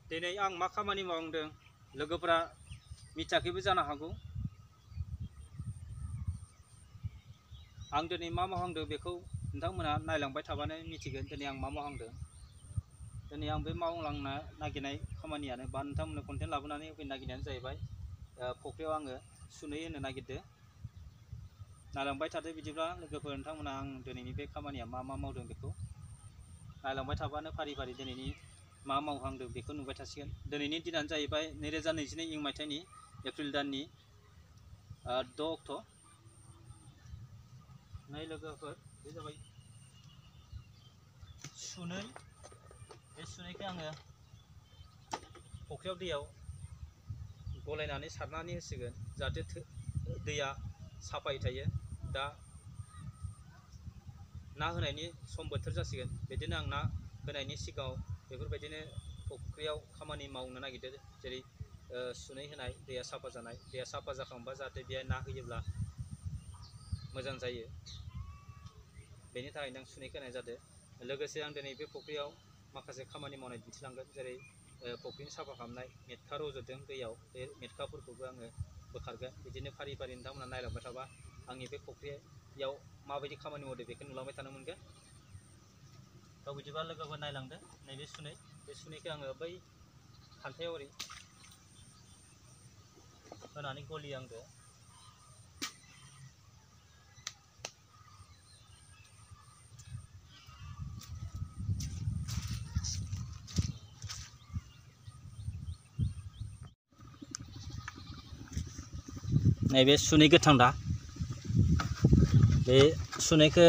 दिनै आं मा खामानि मावदों लोगोफोरा मिथियाखैबो जानो हागौ। आं दिनै मा मावहांदों बेखौ नोंथांमोना नायलांबाय थाबानो मिथिगोन दिनै आं मा मावहांदों। दिनै आं बे मावलांनो नागिरनाय खामानियानो बा नोंथांमोननो कन्टेन्ट लाबोनानै होफैनो नागिरनायानो जाहैबाय फुख्रियाव आङो सुनै होनो नागिरदों। नायलांबाय थादो बिदिब्ला लोगोफोर, नोंथांमोना आं दिनैनि बे खामानिया मा मावदों बेखौ नायलांबाय थाबानो फारि फारि दिनैनि मा मावहांदों बेखौ नुबाय थासिगोन। दिनैनि दिनानो जाहैबाय 2022 इं मायथाइनि एप्रिल दाननि 6 अक्ट'। नै लोगोफोर, बे जाबाय सुनै। बे सुनैखौ आङो फुख्रियाव दैयाव गलायनानै सारनानै होसिगोन जाहाथे दैया साफायै थायो। दा ना होनायनि सम बोथोर जासिगोन। बिदिनो आं ना होनायनि सिगाङाव बेफोरबायदिनो फुख्रियाव खामानि मावनो नागिरदों, जेरै सुनै होनाय, दैया साफा जानाय। दैया साफा जाखांबा जाहाथे बेहाय ना होयोब्ला मोजां जायो, बेनि थाखायनो आं सुनैखौ होनाय जादों। लोगोसे आं दिनै बे फुख्रियाव माखासे खामानि मावनाय दिन्थिलांगोन, जेरै फुख्रिनि साफा खालामनाय। मेटखा रज'दों दैयाव, बे मेटखाफोरखौबो आङो बोखारगोन। बिदिनो फारि फारि नोंथांमोना नायलांबाय थाबा आंनि बे फुख्रियाव माबायदि खामानि मावदों बेखौ नुलांबाय थानो मोनगोन। थ' बिदिबा लोगोफोर नायलांदो। नैबे सुनै, बे सुनैखौ आङो बै खान्थायाव ओरै होनानै गलिहांदो। नैबे सुनै गोथां दा, बे सुनैखौ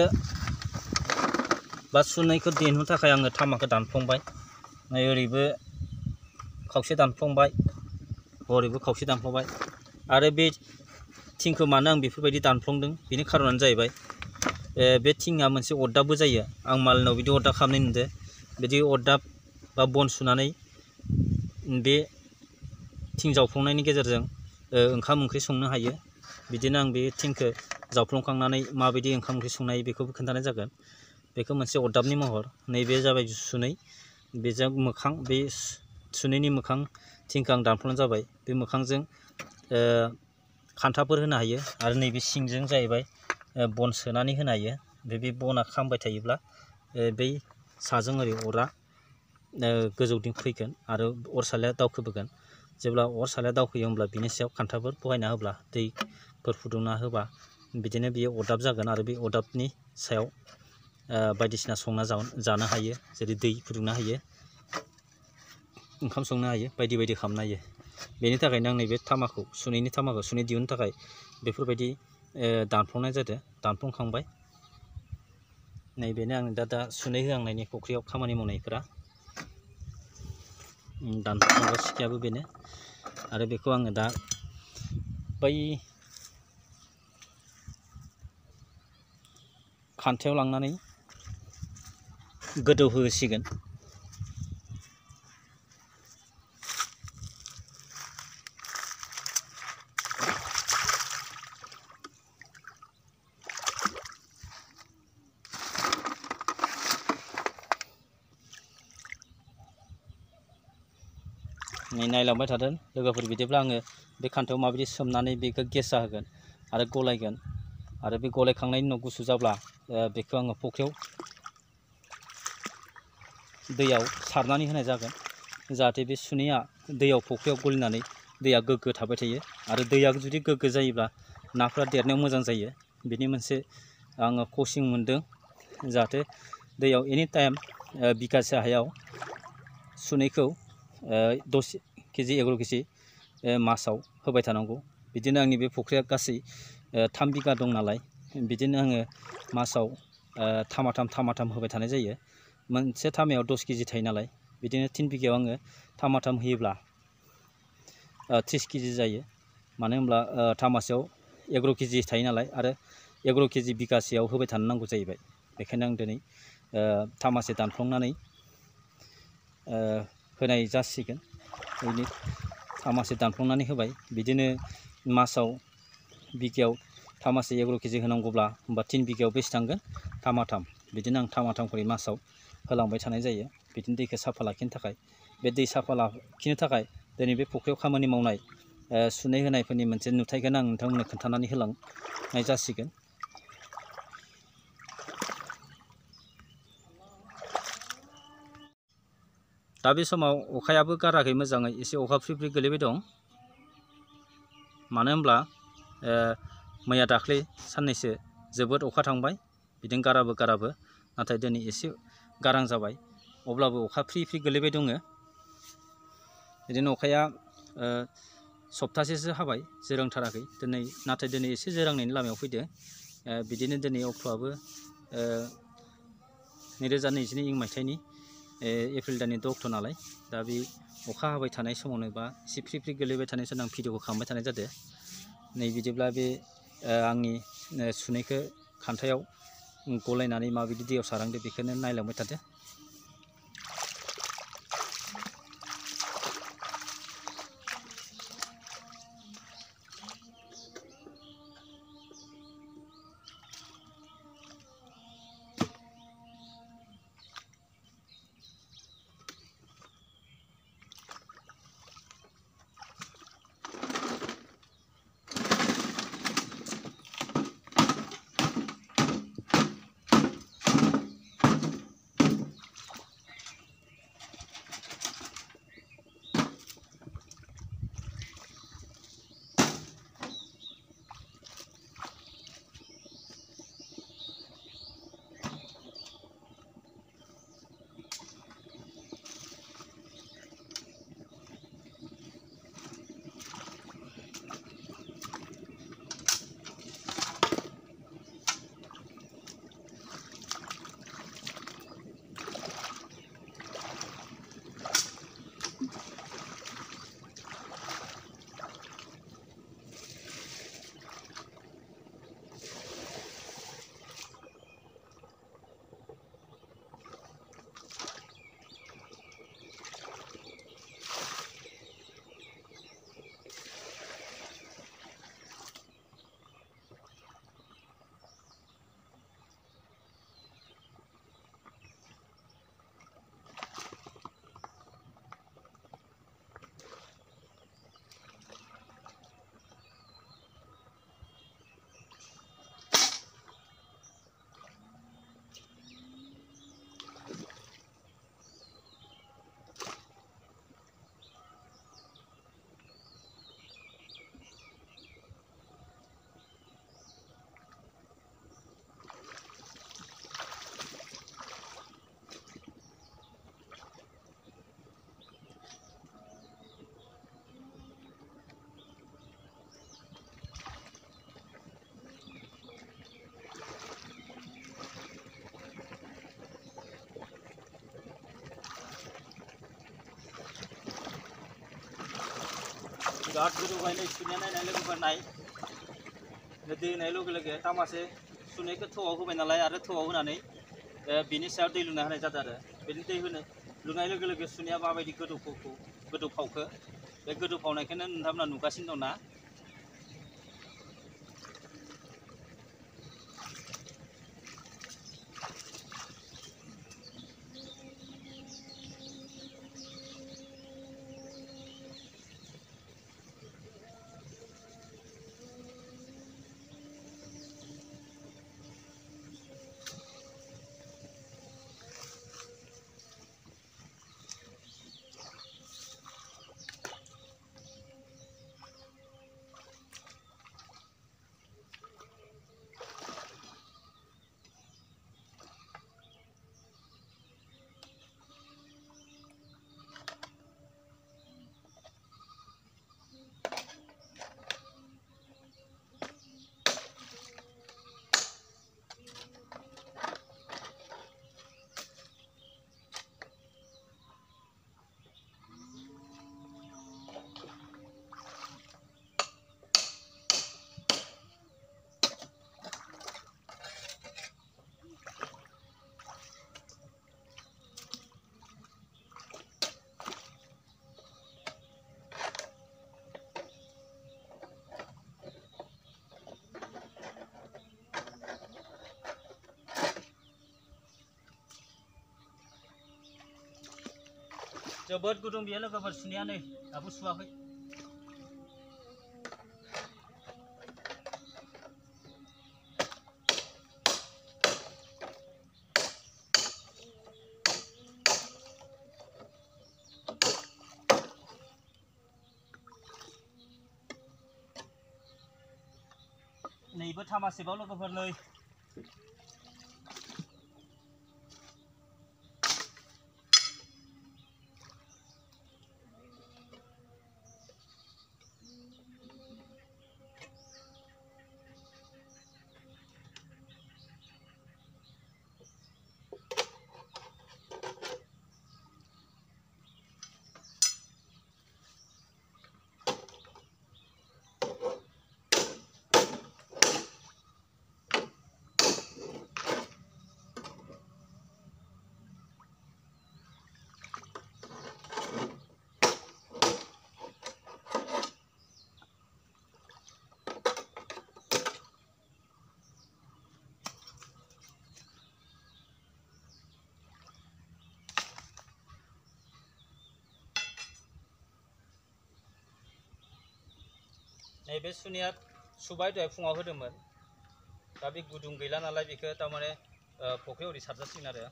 दिहुननो थाखाय आङो थामाखौ दानफ्लंबाय। नै ओरैबो खावसे दानफ्लंबाय, ओरैबो खावसे दानफ्लंबाय। आरो बे थिंखौ मानो आं बेफोरबायदि दानफ्लंदों बेनि खारनानो जाहैबाय बे थिंआ मोनसे अरदाबबो जायो। आं मालायनाव बिदि अरदाब खालामनाय नुदों। बिदि अरदाब बा बन सुनानै बे थिं जावफ्लंनायनि गेजेरजों ओंखाम ओंख्रि संनो हायो। बिदिनो आं बे थिंखौ जावफ्लंखांनानै माबायदि ओंखाम ओंख्रि संनो हायो बेखौबो खोन्थानाय जागोन। बेखौ मोनसे अरदाबनि महर। नैबे जाबाय सुनै, बेजों मोखां, बे सुनैनि मोखां थिंखौ आं दानफ्लंनाय जाबाय। बे मोखांजों खान्थाफोर होनो हायो। आरो नैबे सिंजों जाहैबाय बन सोनानै होनो हायो। बे बना खामबाय थायोब्ला बै साजों ओरै अरा गोजौथिं फैगोन आरो अर सालाया दावखोबोगोन। जेब्ला अर सालाया दावखोयो होमब्ला बिनि सायाव खान्थाफोर बहायना होब्ला, दैफोर फुदुंना होबा बिदिनो बेयो अरदाब जागोन। आरो बे अरदाबनि सायाव बायदिसिना संना जानो हायो, जेरै दै फुदुंनो हायो, ओंखाम संनो हायो, बायदि बायदि खालामनो हायो। बेनि थाखायनो आं नैबे थामाखौ, सुनैनि थामाखौ, सुनै दिहुननो थाखाय बेफोरबायदि दानफ्लंनाय जादों। दानफ्लंखांबाय। नैबेनो आं दा सुनै होहांनायनि फुख्रियाव खामानि मावनायफोरा। दानफ्लंग्रा सिखायाबो बेनो। आरो बेखौ आङो दा बै खान्थायाव लांनानै गोदौ होसिगोन। नायलांबाय थादों लोगोफोर। बिदिब्ला आङो बे खान्थायाव माबायदि सोमनानै बेखौ गेस जाहोगोन आरो गलायगोन। आरो बे गलायखांनायनि उनाव गुसु जाब्ला बेखौ आङो फुख्रियाव दैयाव सारनानै होनाय जागोन, जाहाथे बे सुनैया दैयाव फुख्रियाव गलिनानै दैया गोग्गो थाबाय थायो। आरो दैया जुदि गोग्गो जायोब्ला नाफोरा देरनायाव मोजां जायो। बेनि मोनसे आङो कचिं मोनदों, जाहाथे दैयाव एनि टाइम बिगासे हायाव सुनैखौ 10 केजि 11 केजि मासाव होबाय थानांगौ। बिदिनो आंनि बे फुख्रिया गासै 3 बिगा दं नालाय, बिदिनो आङो मासाव थामाथाम होबाय थानाय जायो। मोनसे थामायाव 10 केजि थायो नालाय, बिदिनो 3 बिगायाव आङो थामाथाम होयोब्ला 30 केजि जायो। मानो होनब्ला थामासेयाव 11 केजि थायो नालाय, आरो 11 केजि बिगासेयाव होबाय थानो नांगौ जाहैबाय। बेखायनो आं दिनै थामासे दानफ्लंनानै होनाय जासिगोन। बिदिनो थामासे दानफ्लंनानै होबाय। बिदिनो मासाव बिगायाव थामासे 11 केजि होनांगौब्ला होमबा 3 बिगायाव बेसे थांगोन? थामाथाम। बिदिनो आं थामाथाम खरि मासाव होलांबाय थानाय जायो, बिदिनो दैखौ साफा लाखिनो थाखाय। बे दै साफा लाखिनो थाखाय दिनै बे फुख्रियाव खामानि मावनाय सुनै होनायफोरनि मोनसे नुथायखौ आं नोंथांमोननो खोन्थानानै होलांनाय जासिगोन। दा बे समाव अखायाबो गाराखै मोजाङै, एसे अखा फ्रि फ्रि गोलैबाय दं। मानो होनब्ला मैया दाख्लै साननैसो जोबोद अखा थांबाय, बिदिनो गाराबो नाथाय दिनै एसे गारां जाबाय, अब्लाबो अखा फ्रि फ्रि गोलैबाय दङ। बिदिनो अखाया सप्तासेसो हाबाय, जोरांथाराखै नाथाय दिनै एसे जोरांनायनि लामायाव फैदो। बिदिनो दिनै अक्ट'आबो 2022 मायथाइनि एप्रिल दाननि 2 अक्ट' नालाय, दा बे अखा हाबाय थानाय समावनो बा एसे फ्रि फ्रि गोलैबाय थानाय समाव आं भिडिअखौ खालामबाय थानाय जादों। नै बिदिब्ला बे आंनि सुनैखौ खान्थायाव गलायनानै माबायदि दैयाव सारहांदो बेखौनो नायलांबाय थादो। बिराद गोदौबाय, नै सुनाया नायनाय लोगोफोर नाय, दै होनाय लोगो लोगो तामासे सुनायखौ थौआव होबाय नालाय, आरो थौआव होनानै बिनि सायाव दै लुना होनाय जादों आरो बिनि दै लुनाय लोगो लोगो सुनाया माबायदि गोदौफावखो, बे गोदौफावनायखौनो नोंथांमोना नुगासिनो दं ना। जोबोद गुदुं बियो लोगोफोर सुनाया नै दाबो सुवाखै। नैबो थामासेबाव लोगोफोर नै नैबे सुनाया सुबाय दहाय फुङाव होदोंमोन दा बे गुदुं गैला नालाय बेखौ थारमाने फख्रियाव ओरै सारजासिगोन आरो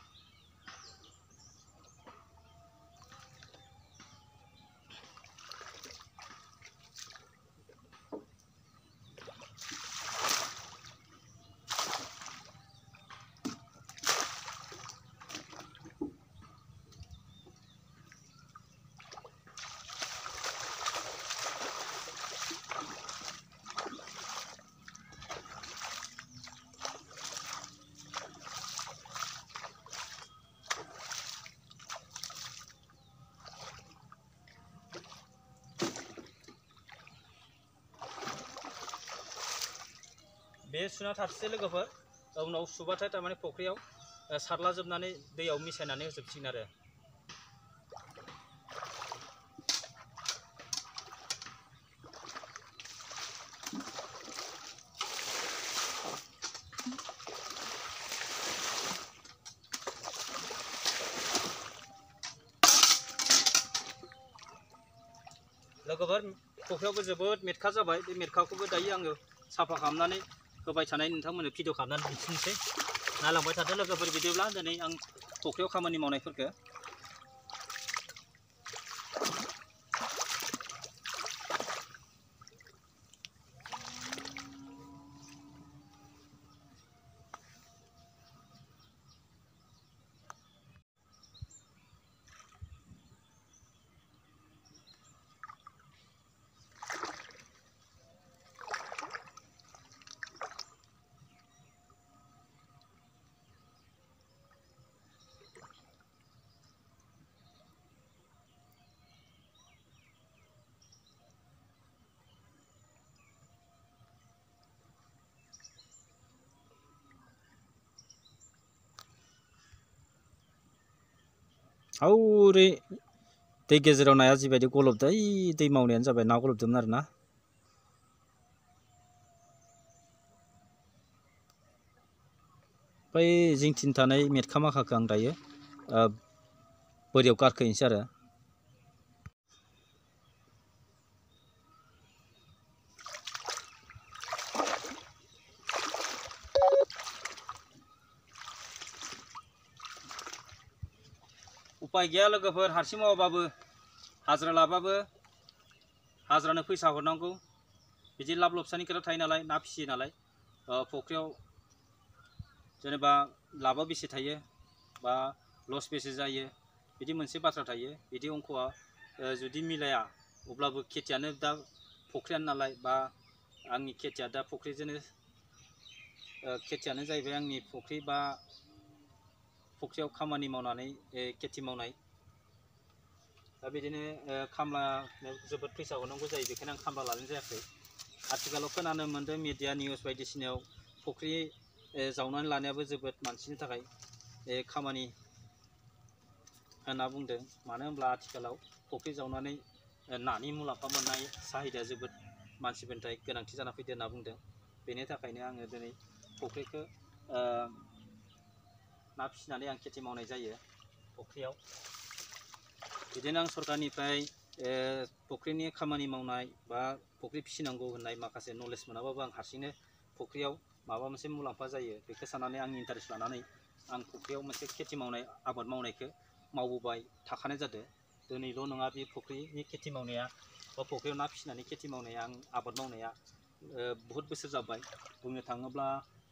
बे सुना थाबसे लोगोफोर उनाव सुबाथाय थारमाने फख्रियाव सारलाजोबनानै दैयाव मिसायनानै होजोबसिगोन आरो लोगोफोर फख्रियावबो जोबोद मेटखा जाबाय बे मेटखाखौबो दायो आङो साफा खालामनानै होबाय थानाय नोंथांमोननो भिडिअ खालामनानै दिन्थिनोसै नायलांबाय थादो लोगोफोर बिदिब्ला दिनै आं फख्रियाव खामानि मावनायफोरखौ हौरै दै गेजेराव नाया जिबायदि गलबदों दै मावनायानो जाबाय ना गलबदोंमोन आरो ना बै जिंथिं थानाय मेटखा माखाखौ आं दायो बोरियाव गारखोनोसै आरो उपाय गैया लोगोफोर हारसिं मावाबाबो हाजिरा लाबाबो हाजिरानो फैसा हरनांगौ बिदि लाब लबसानि खोथा थायो नालाय ना फिसियो नालाय फख्रियाव जेनेबा लाबा बेसे थायो बा लस बेसे जायो बिदि मोनसे बाथ्रा थायो बिदि अंकआ जुदि मिलाया अब्लाबो खेथियानो दा फख्रियानो नालाय बा आंनि खेथिया दा फख्रिजोंनो खेथियानो जाहैबाय आंनि फख्रि बा फख्रियाव खामानि मावनानै खेथि मावनाय दा बिदिनो खामलानो जोबोद फैसा हरनांगौ जायो बेखायनो आं खामला लानाय जायाखै आथिखालाव खोनानो मोन्दों मिडिया निउस बायदिसिनायाव फख्रि जावनानै लानायाबो जोबोद मानसिनि थाखाय खामानि होनना बुंदों मानो होनब्ला आथिखालाव फख्रि जावनानै नानि मुलाम्फा मोननाय साहिदाया जोबोद मानसिफोरनि थाखाय गोनांथि जाना फैदों होनना बुंदों बेनि थाखायनो आङो दिनै फख्रिखौ ना फिसिनानै आं खेथि मावनाय जायो फख्रियाव बिदिनो आं सरकारनिफ्राय फुख्रिनि खामानि मावनाय बा फुख्रि फिसिनांगौ होननाय माखासे नलेज मोनाबाबो आं हारसिंनो फुख्रियाव माबा मोनसे मुलाम्फा जायो बेखौ साननानै आं इन्टारेस्ट लानानै आं फुख्रियाव मोनसे खेथि मावनाय आबाद मावनायखौ मावबोबाय थाखानाय जादों। दिनैल' नङा बे फुख्रिनि खेथि मावनाया बा फुख्रियाव ना फिसिनानै खेथि मावनाया आं आबाद मावनाया बहुद बोसोर जाबाय। बुंनो थाङोब्ला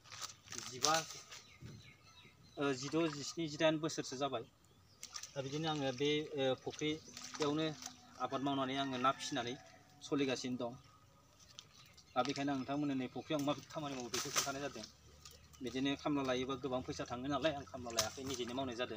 16, 17, 18 बोसोरसो जाबाय। दा बिदिनो आङो बे फुख्रियावनो आबाद मावनानै आङो ना फिसिनानै सोलिगासिनो दं। दा बेखायनो आं नोंथांमोननो नै फुख्रियाव आं माबायदि खामानि मावो बेखौ खोन्थानाय जादों। बिदिनो खामला लायोबा गोबां फैसा थाङो नालाय आं खामला लायाखै, निजेनो मावनाय जादों।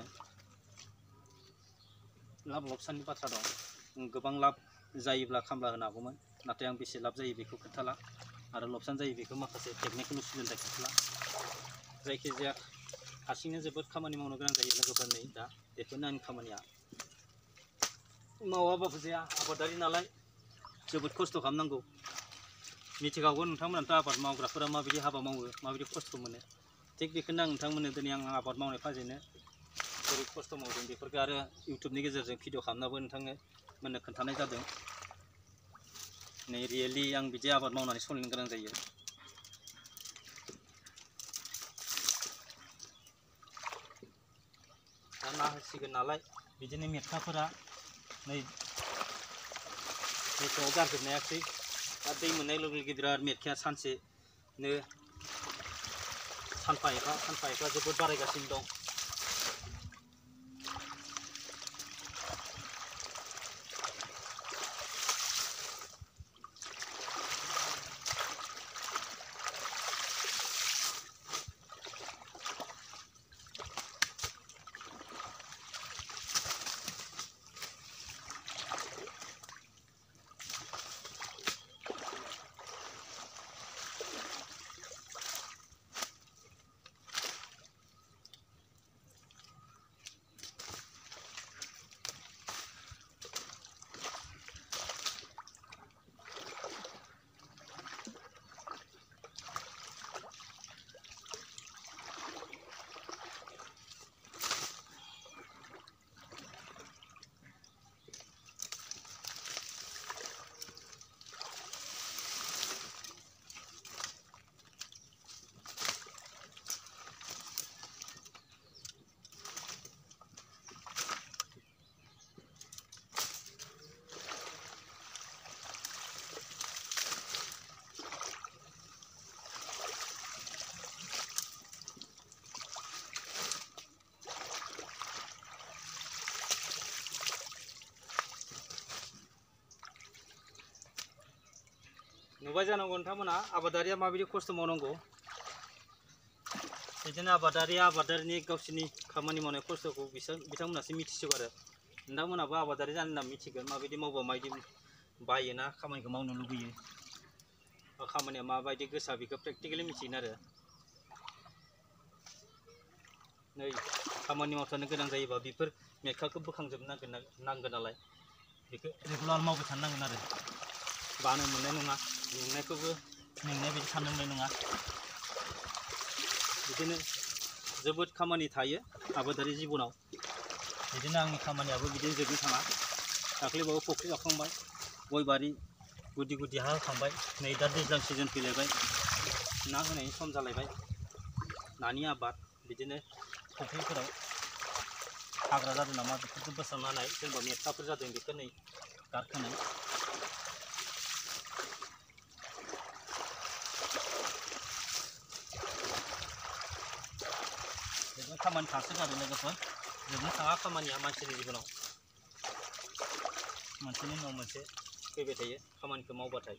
लाब लकसाननि बाथ्रा दं। गोबां लाब जायोब्ला खामला होनो हागौमोन, नाथाय आं बेसे लाब जायो बेखौ खोन्थाला आरो लकसान जायो बेखौ माखासे टेकनिकेल उसुबिदानि थाखाय खोन्थाला। जायखिजाया हारसिंनो जोबोद खामानि मावनो गोनां जायो लोगोफोरनि। दा बेफोरनो आंनि खामानिया। मावाबाबो जाया, आबादारि नालाय जोबोद खस्थ' खालामनांगौ। मिथिखागौ नोंथांमोनाथ' आबाद मावग्राफोरा माबायदि हाबा मावो, माबायदि खस्थ' मोनो। थिग बेखौनो आं नोंथांमोननो दिनै आं आबाद मावनाय फाजेनो बोरै खस्थ' मावदों बेफोरखौ आरो इउटुबनि गेजेरजों भिडिअ खालामनाबो नोंथांनो मोननो खोन्थानाय जादों। नै रियेलि आं बिदि आबाद मावनानै सोलिनो गोनां जायो। दा ना होसिगोन नालाय बिदिनो मेटखाफोरा नै मेसेङाव गारजोबनो हायाखै। दा दै मोननाय लोगो लोगो बिराद मेटखाया सानफा एफा जोबोद बारायगासिनो दं। नुबाय जानांगौ नोंथांमोना आबादारिया माबायदि खस्थ' मावनांगौ। बिदिनो आबादारिनि गावसोरनि खामानि मावनाय खस्थ'खौ बिथांमोनासो मिथिसिगौ आरो। नोंथांमोनाबो आबादारि जानो होनना मिथिगोन माबायदि मावबा माबायदि बायोना खामानिखौ मावनो लुबैयो, खामानिया माबायदि गोसा बेखौ प्रेक्टिकेलि मिथिगोन आरो। नै खामानि मावथारनो गोनां जायोबा बेफोर मेटखाखौ बोखांजोबनांगोन नालाय बेखौ रेगुलार मावबाय थानो नांगोन आरो। बानो मोननाय नङा, मेंनायखौबो मेंनाय बायदि साननो मोननाय नङा। बिदिनो जोबोद खामानि थायो आबादारि जिबनाव। बिदिनो आंनि खामानियाबो बिदिनो जोबनो थाङा। दाख्लैबावो फुख्रि जावखांबाय, गय बारि गुदि गुदि हा होखांबाय। नै दा दैज्लां सिजन फैलायबाय, ना होनायनि सम जालायबाय। नानि आबाद बिदिनो फुख्रिफोराव हाग्रा जादों नामा बेफोरखौ बोस्रांना होनाय, सोरबा मेटखाफोर जादों बेखौ नै गारखोनाय। जोबनो खामानि थासोगारो लोगोफोर, जोबनो थाङा खामानिया मानसिनि जिबनाव। मोनसेनि उनाव मोनसे फैबाय थायो खामानिखौ मावबाथाय।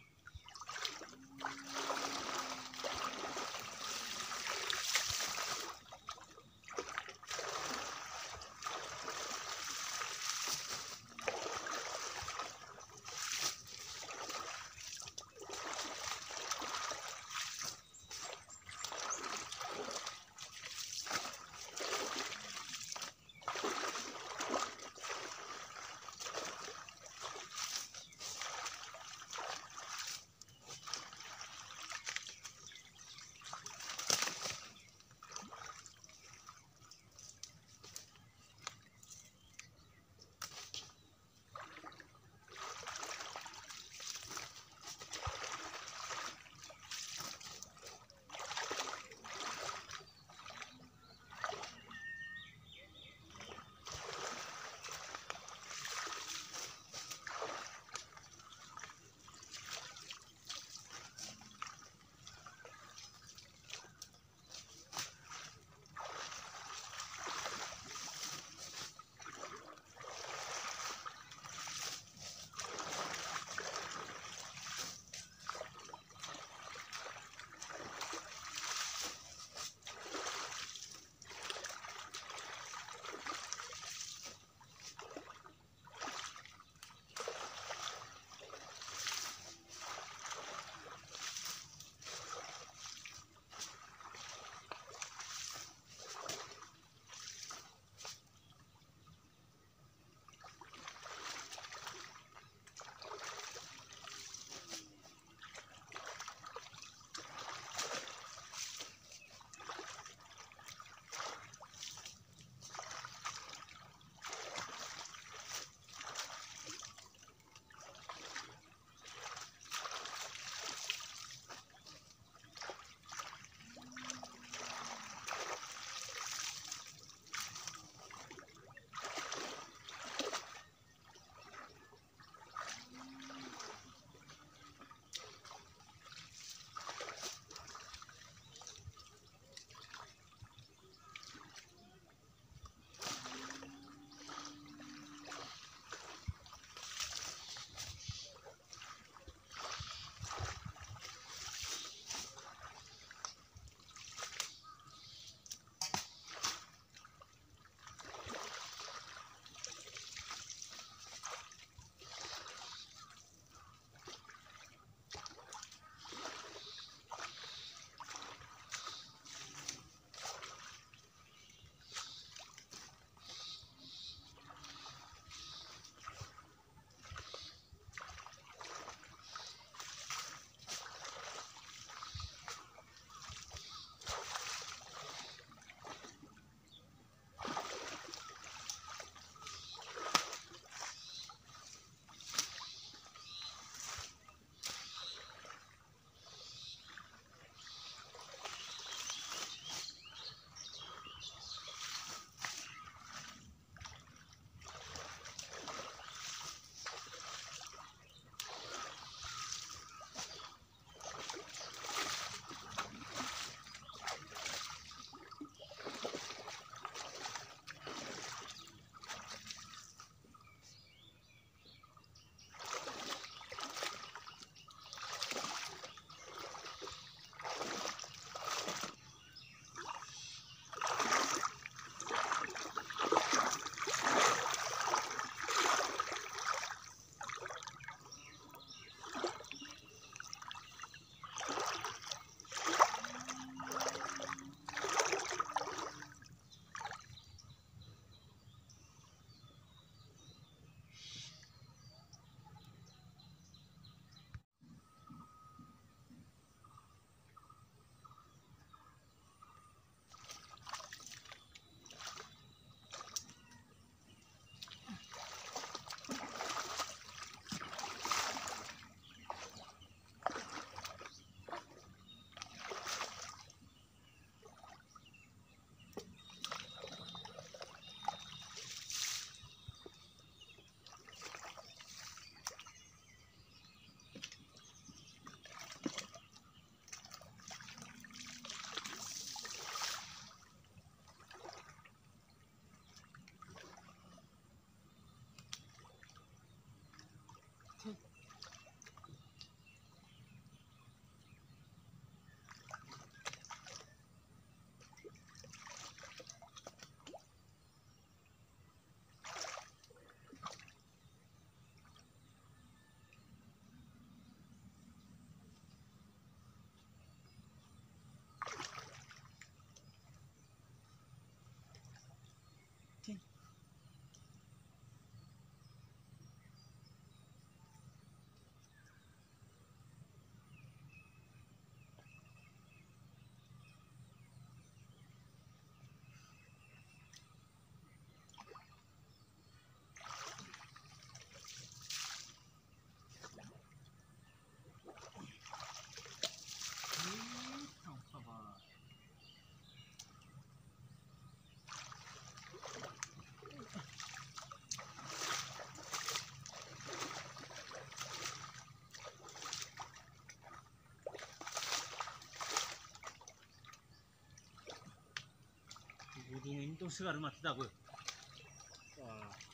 दुङैनो दंसोगारो माथो दाबो